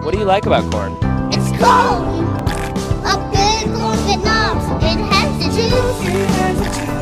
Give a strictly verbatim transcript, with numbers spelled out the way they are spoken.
What do you like about corn? It's cold! A good corn get knobs. It has the juice.